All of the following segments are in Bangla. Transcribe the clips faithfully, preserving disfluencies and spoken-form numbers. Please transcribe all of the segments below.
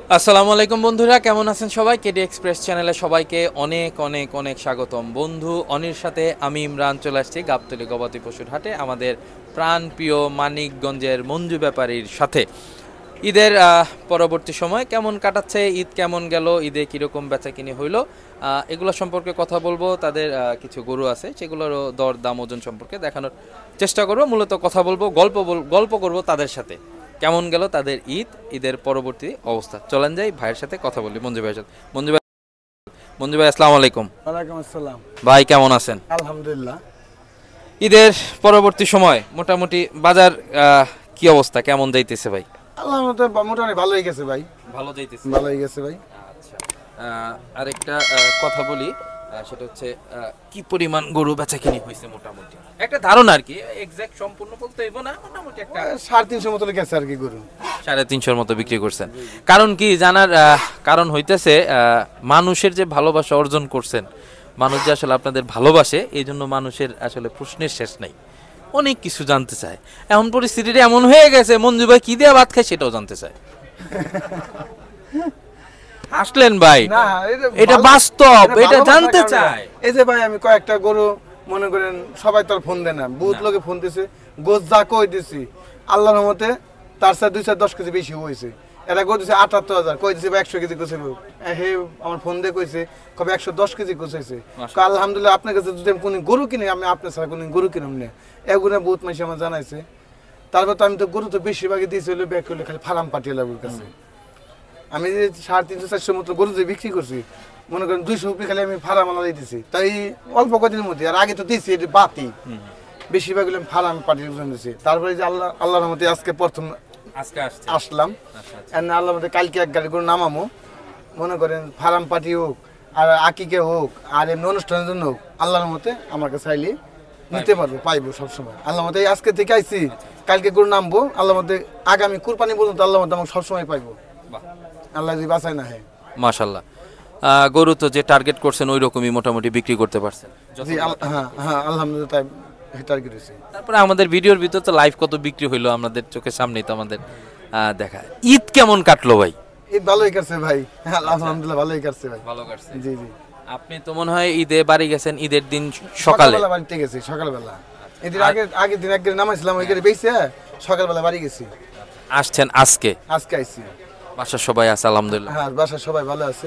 আসসালামু আলাইকুম বন্ধুরা, কেমন আছেন সবাই? কেডি এক্সপ্রেস চ্যানেলে সবাইকে অনেক অনেক অনেক স্বাগতম। বন্ধু অনির সাথে আমি ইমরান চলে আসছি গাবতলী গবাদি পশুর হাটে আমাদের প্রাণপ্রিয় মানিকগঞ্জের মঞ্জু ব্যাপারীর সাথে। ঈদের পরবর্তী সময় কেমন কাটাচ্ছে, ঈদ কেমন গেল, ঈদে কীরকম বেচাকিনি হইলো, এগুলো সম্পর্কে কথা বলবো। তাদের কিছু গরু আছে সেগুলোরও দর দাম ওজন সম্পর্কে দেখানোর চেষ্টা করবো। মূলত কথা বলবো, গল্প গল্প করবো তাদের সাথে, কেমন গেল তাদের ঈদ, ঈদের পরবর্তী অবস্থা। চলেন যাই ভাইয়ের সাথে কথা বলি, মঞ্জু ভাইয়ের সাথে। মঞ্জু ভাই মঞ্জু ভাই আসসালামু আলাইকুম। ওয়ালাইকুম আসসালাম ভাই, কেমন আছেন? আলহামদুলিল্লাহ। ঈদের পরবর্তী সময় মোটামুটি বাজার কি অবস্থা, কেমন যাইতেছে ভাই? আল্লাহর মতে মোটামুটি ভালোই গেছে ভাই। ভালো যাইতেছে, ভালোই গেছে ভাই। আচ্ছা, আরেকটা কথা বলি, সেটা হচ্ছে কি পরিমাণ গরু বেচাকিনি হয়েছে মোটামুটি একটা ধারণা আর কি, এক্সাক্ট সম্পূর্ণ বলতে হইব না, মোটামুটি একটা সাড়ে তিনশো মতো গেছে আর কি গরু। সাড়ে তিনশোর মতো বিক্রি করছেন। কারণ কি জানার কারণ হইতেছে মানুষের যে ভালোবাসা অর্জন করছেন, মানুষ যে আসলে আপনাদের ভালোবাসে, এই জন্য মানুষের আসলে প্রশ্নের শেষ নাই, অনেক কিছু জানতে চায়। এখন পরিস্থিতিটা এমন হয়ে গেছে মঞ্জু ভাই কি দিয়ে ভাত খায় সেটাও জানতে চায়। আসলেন ভাই, এটা বাস্তব, এটা জানতে চায়। এই যে ভাই আমি কয়েকটা গরু মনে করেন সবাই তো ফোন দেয় না, বহুত লোকে ফোন দিছে, গোছ যা কই দিছি আল্লাহর রহমতে তার সাথে দুই চার দশ কেজি বেশি হয়েছে। এটা গরু দিছে আটাত্তর হাজার, কই দিছে একশো কেজি গোছাইব। হে আমার ফোন দিয়ে কইছে কবে একশো দশ কেজি গোছাইছে। আলহামদুলিল্লাহ, আপনার কাছে যদি আমি কোনো গরু কিনি, আমি আপনার সাথে কোনো গরু কিনুম না, এগুলো বহুত মানুষ আমার জানাইছে। তারপর তো আমি তো গরু তো বেশিরভাগই দিয়েছি হলো ব্যাক করলে খালি ফার্ম পাঠিয়ে লাগবে কাছে। আমি যে সাড়ে তিনশো চারশো মতো গরু যে বিক্রি করছি, মনে করেন দুইশো রুপি খালি আমি ফার্ম আলা দিতেছি, তাই অল্প কদিনের মধ্যে। আর আগে তো দিয়েছি এটি বাতি, বেশিরভাগ আমি ফার্ম পাঠিয়ে দিয়েছি। তারপরে যে আল্লাহ আল্লাহর মধ্যে আজকে প্রথম আজকে আসলাম, আল্লাহর মধ্যে কালকে এক গাড়ি করে নামামো। মনে করেন ফার্ম পার্টি হোক আর আকিকে হোক আর এমনি অনুষ্ঠানের জন্য হোক, আল্লাহর মতে আমাকে চাইলে নিতে পারবো, পাইবো সবসময়। আল্লাহর মতে আজকে থেকে আইছি, কালকে করে নামবো, আল্লাহর মধ্যে আগামী কুরবানি পর্যন্ত আল্লাহর মধ্যে আমাকে সবসময় পাইবো, আল্লাহ যদি বাঁচায় না হয়। মাশাআল্লাহ, গরু তো যে টার্গেট করছেন ওই রকমই মোটামুটি বিক্রি করতে পারছেন। জি হ্যাঁ হ্যাঁ আলহামদুলিল্লাহ, তাই টার্গেট হয়েছে। তারপরে আমাদের ভিডিওর ভিতর তো লাইভ কত বিক্রি হইলো আমাদের চোখের সামনেই তো আমাদের দেখা। ঈদ কেমন কাটলো ভাই? ঈদ ভালোই কাটছে ভাই, আলহামদুলিল্লাহ ভালোই কাটছে ভাই। ভালো কাটছে, জি জি। আপনি তো মনে হয় ঈদে বাড়ি গেছেন, ঈদের দিন সকালে বাড়িতে গেছি, সকালবেলা। ঈদের আগে আগের দিন একদিন নামাইছিলাম, ওই করে বেঁচে সকালবেলা বাড়ি গেছি। আসছেন আজকে? আজকে আইছি। বাসার সবাই আছে আলহামদুলিল্লাহ? হ্যাঁ বাসার সবাই ভালো আছে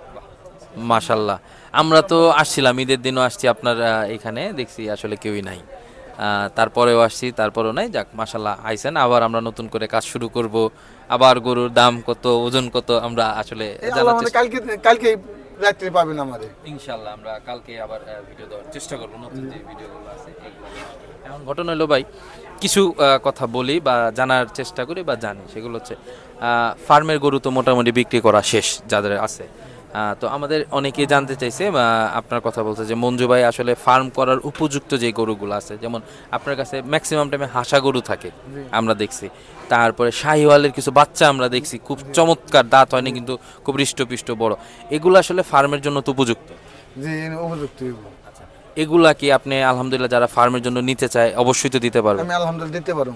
মাশাআল্লাহ। আমরা তো আসছিলাম ঈদের দিনও আসছি আপনার এখানে, দেখছি আসলে কেউই নাই, তারপরেও আসছি তারপরেও নাই। যাক মাশাআল্লাহ, আইছেন। আবার আমরা নতুন করে কাজ শুরু করব, আবার গরুর দাম কত, ওজন কত আমরা আসলে কালকে কালকে রাত্রে পাবেন আমাদের ইনশাআল্লাহ। আমরা কালকে আবার ভিডিও দেওয়ার চেষ্টা করব, নতুন যে ভিডিওগুলো আছে এগুলো। এখন ঘটনা হলো ভাই, কিছু কথা বলি বা জানার চেষ্টা করি বা জানি, সেগুলো হচ্ছে ফার্মের গরু তো মোটামুটি বিক্রি করা শেষ যাদের আছে। তো আমাদের অনেকেই জানতে চাইছে, আপনার কথা বলছে যে মঞ্জু ভাই আসলে ফার্ম করার উপযুক্ত যে গরুগুলো আছে, যেমন আপনার কাছে ম্যাক্সিমাম টাইমে হাসা গরু থাকে আমরা দেখছি, তারপরে শাহিওয়ালের কিছু বাচ্চা আমরা দেখছি, খুব চমৎকার, দাঁত হয়নি কিন্তু খুব হৃষ্টপুষ্ট বড়, এগুলো আসলে ফার্মের জন্য তো উপযুক্ত? জি উপযুক্ত। আচ্ছা, এগুলা কি আপনি আলহামদুলিল্লাহ যারা ফার্মের জন্য নিতে চায় অবশ্যই তো দিতে পারবেন? আমি আলহামদুলিল্লাহ দিতে পারবো।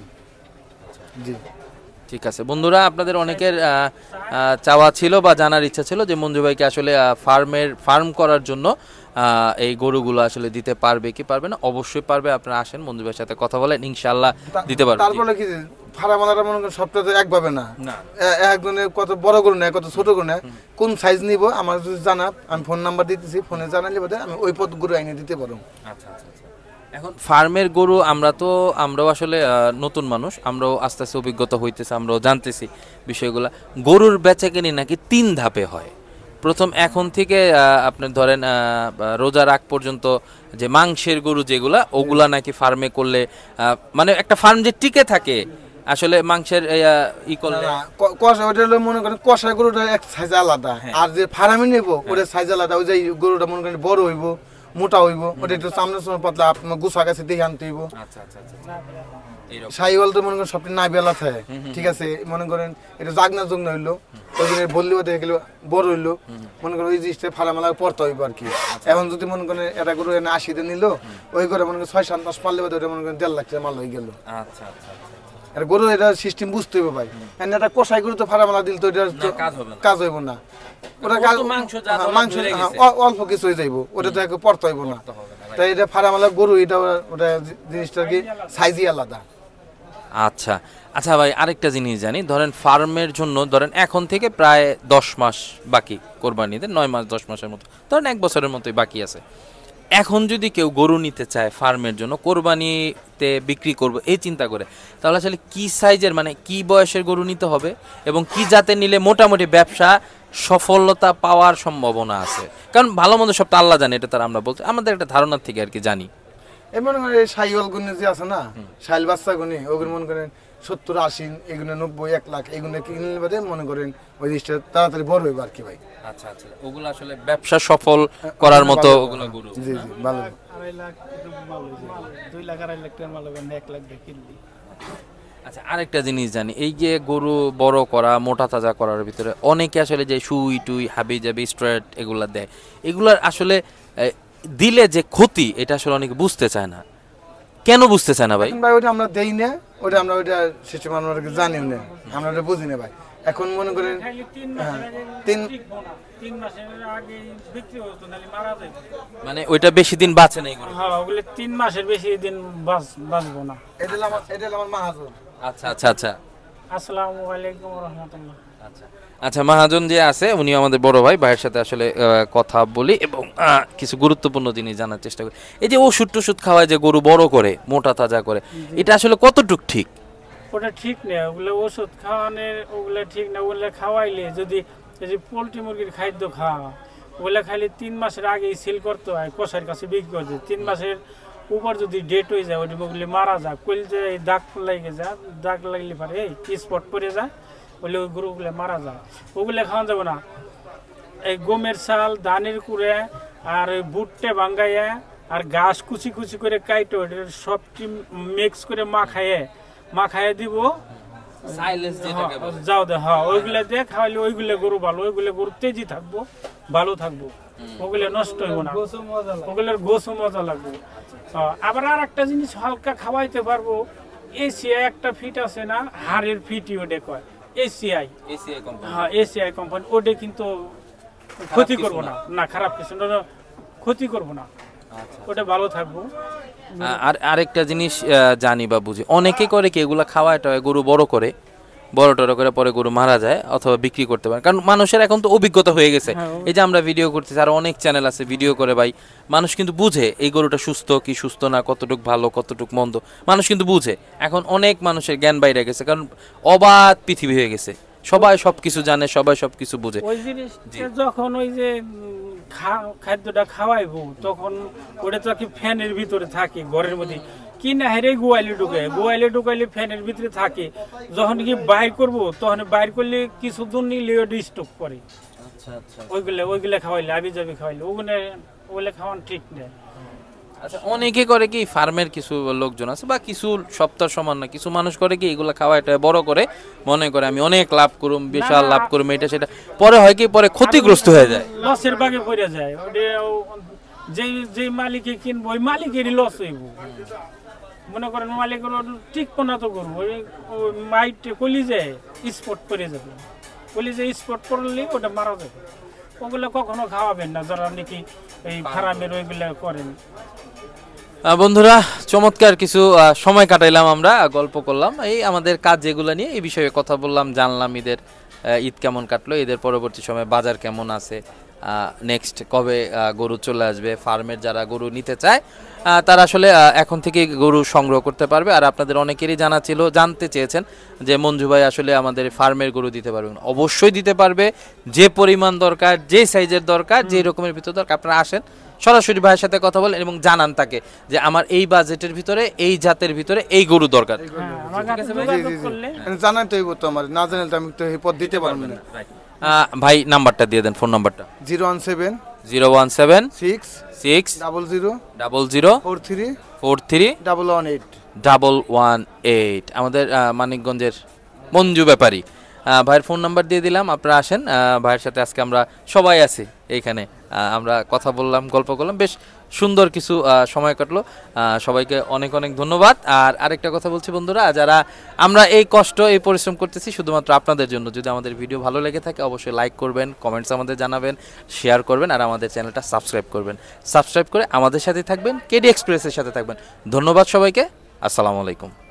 জি ঠিক আছে বন্ধুরা, আপনাদের অনেকের চাওয়া ছিল বা জানার ইচ্ছা ছিল যে মঞ্জু ভাইকে আসলে ফার্মের ফার্ম করার জন্য এই গরুগুলো আসলে দিতে পারবে কি পারবে না। অবশ্যই পারবে, আপনারা আসেন মঞ্জু ভাইয়ের সাথে কথা বলেন, ইনশাআল্লাহ দিতে পারবে। তারপরে কি ফার্মালারা মনে করেন সবটা তো একভাবে না, একজনের কত বড় গরু নেয়, কত ছোট গরু নেয়, কোন সাইজ নিব আমার যদি জানা, আমি ফোন নাম্বার দিতেছি, ফোনে জানালে বোধহয় আমি ওই পথ গরু আইনে দিতে পারবো। আচ্ছা আচ্ছা। এখন ফার্মের গরু আমরা তো আমরাও আসলে নতুন মানুষ, আমরাও আস্তে আস্তে অভিজ্ঞতা হইতেছে, আমরাও জানতেছি বিষয়গুলো। গরুর বেচাকেনি নাকি তিন ধাপে হয়। প্রথম এখন থেকে আপনার ধরেন রোজার আগ পর্যন্ত যে মাংসের গরু যেগুলা, ওগুলা নাকি ফার্মে করলে মানে একটা ফার্ম যে টিকে থাকে আসলে মাংসের ই করলে। কষা ওটা হলো মনে করেন কষা গরুটা এক সাইজ আলাদা, আর যে ফার্মে নেবো ওটা সাইজ আলাদা। ওই যে গরুটা মনে করেন বড় হইব, মোটা হইব, ওটা একটু সামনে সামনে পাতলা, আপনার গুছা গাছে দেখে আনতে হইব। আচ্ছা আচ্ছা আচ্ছা। শাহিওয়াল তো মনে করেন সবটি নাই বেলা থাকে, ঠিক আছে, মনে করেন এটা জাগনা জগনা হইলো, ওই জন্য বললেও দেখে গেলো বড় হইলো, মনে করেন ওই জিনিসটা ফালামালা পড়তে হইব আর কি। এখন যদি মনে করেন এটা গরু এনে আশিতে নিল, ওই করে মনে করেন ছয় সাত মাস পারলে ওটা মনে করেন দেড় লাখ টাকা মাল হয়ে গেল। আচ্ছা আচ্ছা। আর গরু এটা সিস্টেম বুঝতে হবে ভাই, এন্ড এটা কষাই গরু তো ফার্মালা দিল তো এটা কাজ হইব না, ওটা মাংস অল্প কিছু হয়ে যাইব, ওটা তো একটু পড়তে হইব না, তাই এটা ফার্মালা গরু এটা ওটা জিনিসটা কি সাইজই আলাদা। আচ্ছা আচ্ছা ভাই, আরেকটা জিনিস জানি, ধরেন ফার্মের জন্য ধরেন এখন থেকে প্রায় দশ মাস বাকি কোরবানিতে, নয় মাস দশ মাসের মতো, ধরেন এক বছরের মতোই বাকি আছে। এখন যদি কেউ গরু নিতে চায় ফার্মের জন্য, কোরবানিতে বিক্রি করবো এই চিন্তা করে, তাহলে আসলে কি সাইজের মানে কি বয়সের গরু নিতে হবে এবং কি জাতের নিলে মোটামুটি ব্যবসা সফলতা পাওয়ার সম্ভাবনা আছে? কারণ ভালো মন্দ সব তো আল্লাহ জানে, এটা তার আমরা বলতে আমাদের একটা ধারণার থেকে আর কি জানি। এই মনে করেন সাইওয়াল গুণে যে আছে না, সাইল বাচ্চা গুণে, ওগুলো মনে করেন সত্তর আশি, এগুলো নব্বই এক লাখ, এগুলো কিনলে বাদে মনে করেন ওই জিনিসটা তাড়াতাড়ি বড় হইব আর কি ভাই। আচ্ছা আচ্ছা, ওগুলো আসলে ব্যবসা সফল করার মতো ওগুলো গরু। জি জি ভালো। আড়াই লাখ দুই লাখ আড়াই লাখ টাকার মাল হবে এক লাখ দিয়ে কিনলি। আচ্ছা আরেকটা জিনিস জানি, এই যে গরু বড় করা মোটা তাজা করার ভিতরে অনেকে আসলে যে সুই টুই হাবি জাবি স্ট্রেট এগুলা দেয়, এগুলার আসলে দিলে যে ক্ষতি এটা আসলে অনেকে বুঝতে চায় না, কেন বুঝতে চায় না ভাই? ভাই ওটা আমরা দেই না, ওটা আমরা ওটা সিস্টেম আমরা জানি না, আমরা ওটা বুঝি না ভাই। এখন মনে করেন তিন তিন মাসের আগে বিক্রি হতো নালে মারা যায়, মানে ওইটা বেশি দিন বাঁচে না এগুলো। হ্যাঁ ওগুলো তিন মাসের বেশি দিন বাঁচবো না। এটা আমার এটা আমার মাহাজন। আচ্ছা আচ্ছা আচ্ছা, আসসালামু আলাইকুম ওয়া রাহমাতুল্লাহ। আচ্ছা আচ্ছা, মহাজন যে আছে উনি আমাদের বড় ভাই, ভাইয়ের সাথে আসলে কথা বলি এবং কিছু গুরুত্বপূর্ণ জিনিস জানার চেষ্টা করি। এই যে ওষুধ টষুধ খাওয়ায় যে গরু বড় করে মোটা তাজা করে, এটা আসলে কতটুক ঠিক? ওটা ঠিক না, ওগুলো ওষুধ খাওয়ানোর ওগুলো ঠিক না। ওগুলো খাওয়াইলে যদি এই যে পোলট্রি মুরগির খাদ্য খাওয়া, ওগুলো খাইলে তিন মাসের আগেই সিল করতে হয়, কষার কাছে বিক্রি করতে। তিন মাসের উপর যদি ডেট হয়ে যায়, ওটি ওগুলি মারা যায়, কইল যে দাগ লাগে যায়, দাগ লাগলে পারে এই স্পট পড়ে যায়, ওগুলো ওই গরুগুলো মারা যায়। ওগুলো খাওয়া যাবে না। এই গমের চাল, ধানের কুড়ে আর ওই ভুট্টে ভাঙ্গাইয়া আর ঘাস কুচি কুচি করে কাইটো সবটি মিক্স করে মাখাইয়ে মাখাইয়ে দিব, যাও দে। হ্যাঁ ওইগুলো দিয়ে খাওয়াইলে ওইগুলো গরু ভালো, ওইগুলো গরু তেজি থাকবো, ভালো থাকবো, ওগুলো নষ্ট হইব না, ওগুলোর গোসও মজা লাগবে। আবার আর একটা জিনিস হালকা খাওয়াইতে পারবো, এসিআই একটা ফিট আছে না, হাড়ের ফিটি ওটা কয় এসিআই, হ্যাঁ এসিআই কোম্পানি, ওটা কিন্তু ক্ষতি করবো না, না খারাপ কিছু না, ক্ষতি করবো না, ওটা ভালো থাকবো। আর আরেকটা জিনিস জানি বা বুঝি, অনেকে করে কি এগুলা খাওয়াটা গরু বড় করে বড় টড় করে পরে গরু মারা যায় অথবা বিক্রি করতে পারে, কারণ মানুষের এখন তো অভিজ্ঞতা হয়ে গেছে। এই যে আমরা ভিডিও করতেছি, আর অনেক চ্যানেল আছে ভিডিও করে ভাই, মানুষ কিন্তু বুঝে এই গরুটা সুস্থ কি সুস্থ না, কতটুক ভালো কতটুক মন্দ মানুষ কিন্তু বুঝে। এখন অনেক মানুষের জ্ঞান বাইরে গেছে, কারণ অবাধ পৃথিবী হয়ে গেছে, সবাই সবকিছু জানে, সবাই সবকিছু বুঝে। ওই জিনিস যখন ওই যে খাদ্যটা খাওয়াইবো, তখন ওটা তো কি ফ্যানের ভিতরে থাকে ঘরের মধ্যে, কি না হেরে গোয়ালে ঢুকে, গোয়ালে ঢুকাইলে ফ্যানের ভিতরে থাকে, যখন কি বাইর করবো তখন বাইর করলে কিছু দূর নিলে ওটা স্টক করে। ওইগুলো ওইগুলো খাওয়াইলে আবি যাবি খাওয়াইলে ওগুলো ওগুলো খাওয়ান ঠিক নেই। আচ্ছা অনেকে করে কি ফার্মের কিছু লোকজন আছে বা কিছু সপ্তাহ সমান না, কিছু মানুষ করে কি এগুলো খাওয়া এটা বড় করে মনে করে আমি অনেক লাভ করুম, বিশাল লাভ করুম, এটা সেটা, পরে হয় কি পরে ক্ষতিগ্রস্ত হয়ে যায়, লসের ভাগে পড়ে যায়। যে যে মালিকে কিনবো ওই মালিকেরই লস হইব, মনে করেন মালিকের ঠিক না তো করবো, ওই মাইট কলিজে স্পট করে যাবে, কলিজে স্পট করলে ওটা মারা যাবে। ওগুলো কখনো খাওয়াবেন না যারা নাকি এই ফার্মের ওইগুলো করেন। বন্ধুরা চমৎকার কিছু সময় কাটাইলাম, আমরা গল্প করলাম এই আমাদের কাজ যেগুলো নিয়ে, এই বিষয়ে কথা বললাম, জানলাম ঈদের ঈদ কেমন কাটলো, ঈদের পরবর্তী সময় বাজার কেমন আছে, নেক্সট কবে গরু চলে আসবে, ফার্মের যারা গরু নিতে চায় তারা আসলে এখন থেকে গরু সংগ্রহ করতে পারবে। আর আপনাদের অনেকেরই জানা ছিল, জানতে চেয়েছেন যে মঞ্জু ভাই আসলে আমাদের ফার্মের গরু দিতে পারবে, অবশ্যই দিতে পারবে, যে পরিমাণ দরকার, যে সাইজের দরকার, যে রকমের ভিতর দরকার, আপনারা আসেন সরাসরি ভাইয়ের সাথে কথা বলেন এবং জানান তাকে যে আমার এই বাজেটের ভিতরে এই জাতের ভিতরে এই গরু দরকার। জানাই তো তো আমার না জানালে তো আমি তো এই পদ দিতে পারবো না। ভাই নাম্বারটা দিয়ে দেন, ফোন নাম্বারটা। Zero one seven zero one seven six six double zero double zero four three four three double one eight double one eight আমাদের মানিকগঞ্জের মঞ্জু ব্যাপারী। আহ, ভাইয়ের ফোন নাম্বার দিয়ে দিলাম, আপনারা আসেন। আহ, ভাইয়ের সাথে আজকে আমরা সবাই আছি এইখানে, আহ, আমরা কথা বললাম, গল্প করলাম, বেশ সুন্দর কিছু আহ, সময় কাটলো। আহ, সবাইকে অনেক অনেক ধন্যবাদ। আর আরেকটা কথা বলছি বন্ধুরা, যারা আমরা এই কষ্ট এই পরিশ্রম করতেছি শুধুমাত্র আপনাদের জন্য, যদি আমাদের ভিডিও ভালো লেগে থাকে অবশ্যই লাইক করবেন, কমেন্টস আমাদের জানাবেন, শেয়ার করবেন, আর আমাদের চ্যানেলটা সাবস্ক্রাইব করবেন। সাবস্ক্রাইব করে আমাদের সাথে থাকবেন, কেডি এক্সপ্রেসের সাথে থাকবেন। ধন্যবাদ সবাইকে, আসসালামু আলাইকুম।